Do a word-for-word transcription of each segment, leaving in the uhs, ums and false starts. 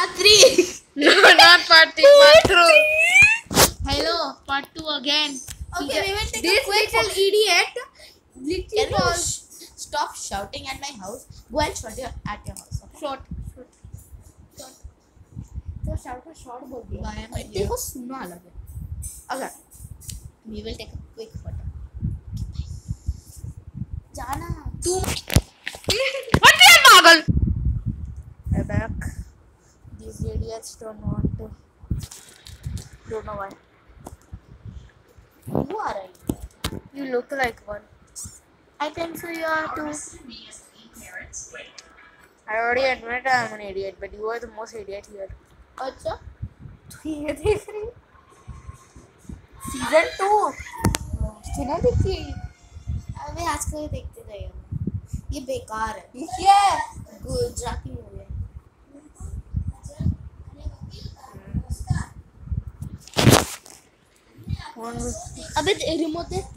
Part three. No, not part three. Part two. Hello, part two again. Okay, we will take This a quick little photo. idiot. Can Literally you was sh- stop shouting at my house? Go and shout your, at your house. Okay? short. Short. Short. तो short का short बोल दिया. Why am I here? देखो सुनना अलग है. Okay. We will take a quick photo. जाना. तू. What the पागल? I'm back. These idiots don't want to. Don't know why. You are right. You look like one. I think so. You are too. I already admit I'm an idiot, but you are the most idiot here. अच्छा. तू ये देख रही? Season two. सुना देखी? अबे आजकल देखते जाइए. ये बेकार है. ये क्या है? गुजराती मूवी है. अबे रिमोट दे.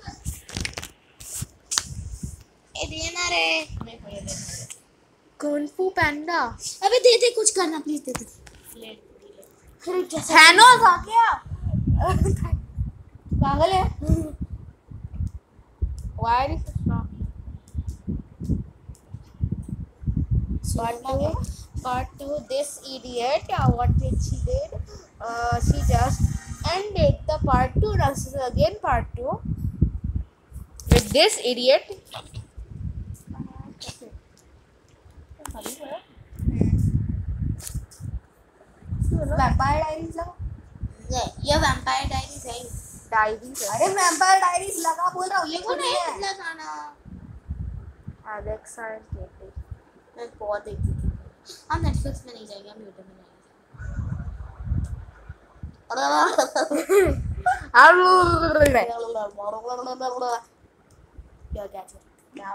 ए देना रे. नहीं कोई दे. Kung Fu Panda. अबे दे दे कुछ करना प्लीज दे दे. ले. Thanos आ गया. पागल है. Why is it not? Part two. Part two. This idiot. Uh, what did she did? Uh, she just ended the part two. Now this is again part two. With this idiot. Vampire Diaries लगा. ये Vampire Diaries है. Diaries. अरे Vampire Diaries लगा बोल रहा हूँ. ये कौन है? लगाना. Alexa and Katie. मैं बहुत देखती थी. हम Netflix में नहीं जाएंगे, हम YouTube में जाएंगे. क्या क्या चल?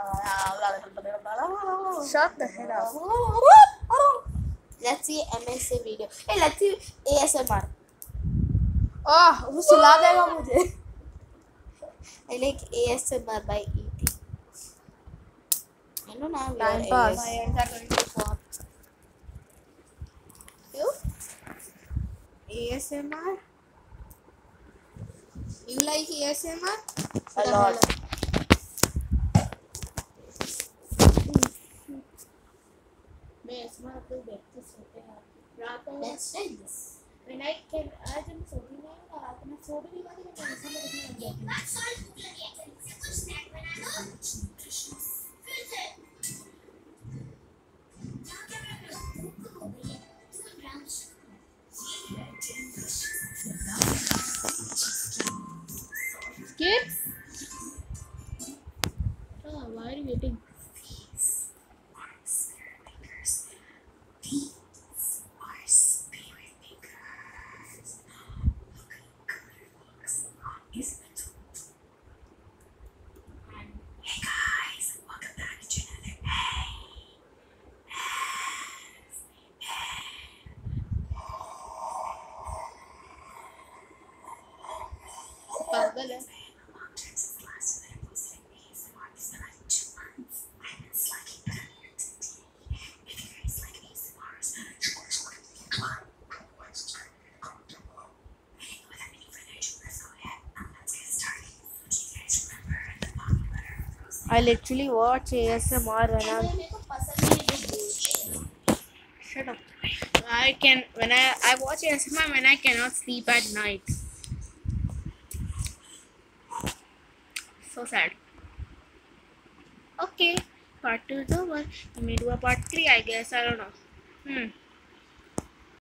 Shut the hell up. Let's see M S A video. Hey, let's see A S M R. Oh, वो सुला देगा मुझे. I like A S M R by E T. I know now we are Time pass. My hands are going to pop. You? A S M R? You like A S M R? A lot. मैं इसमें अपने देखते सोते हैं. रात में let's try this. When I can, आज हम सोती नहीं हैं. रात में सो भी नहीं पाती. मैं टेंशन में कितनी लग जाती हूँ. Skip? Oh, why are you waiting? पागल है. I literally watch A S M R when I'm. मेरे को पसंद नहीं है जो. Shut up. I can when I I watch A S M R when I cannot sleep at night. So sad. Okay, part two is over. We may do a part three, I guess. I don't know. Hmm.